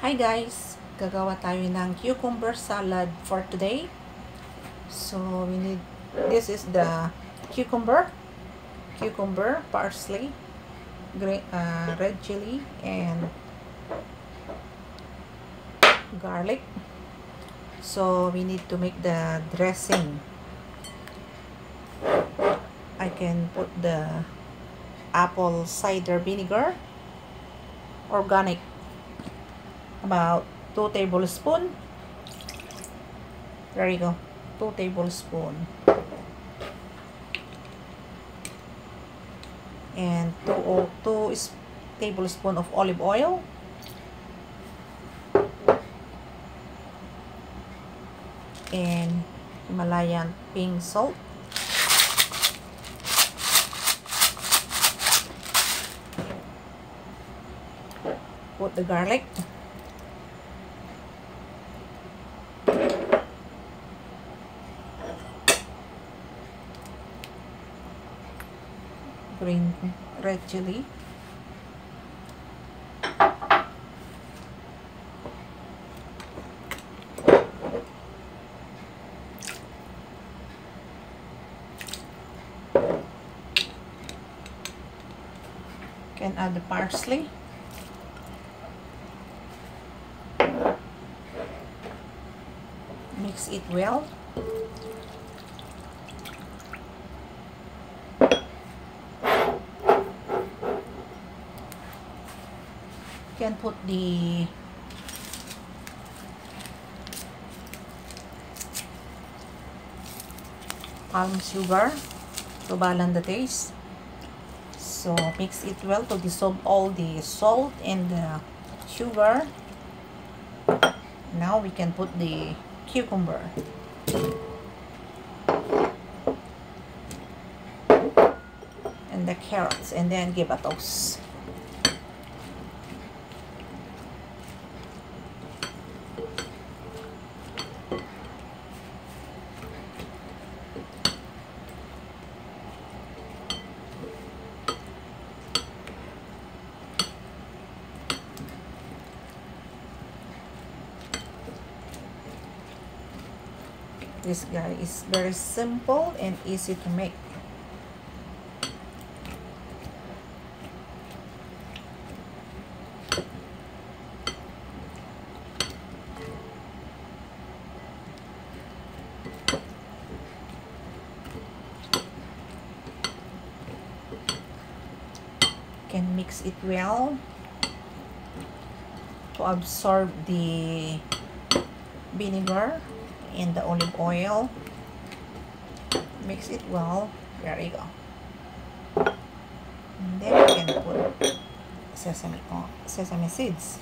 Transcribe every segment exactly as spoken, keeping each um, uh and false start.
Hi guys! Gagawa tayo ng cucumber salad for today. So, we need, this is the cucumber, cucumber, parsley, green, uh, red chili, and garlic. So, we need to make the dressing. I can put the apple cider vinegar, organic, about two tablespoons. There you go, two tablespoons. And two or two tablespoons of olive oil. And Himalayan pink salt. Put the garlic. Green red chili. Can add the parsley. Mix it well. Can put the palm sugar to balance the taste. So mix it well to dissolve all the salt and the sugar. Now we can put the cucumber. And the carrots, and then give a toast. This guy is very simple and easy to make. Can mix it well to absorb the vinegar and the olive oil. Mix it well. There you go. And then we can put sesame oil, sesame seeds.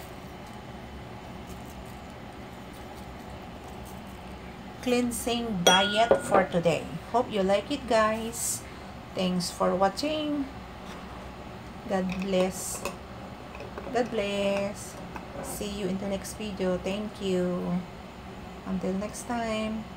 Cleansing diet for today. Hope you like it, guys. Thanks for watching. God bless. God bless. See you in the next video. Thank you. Until next time.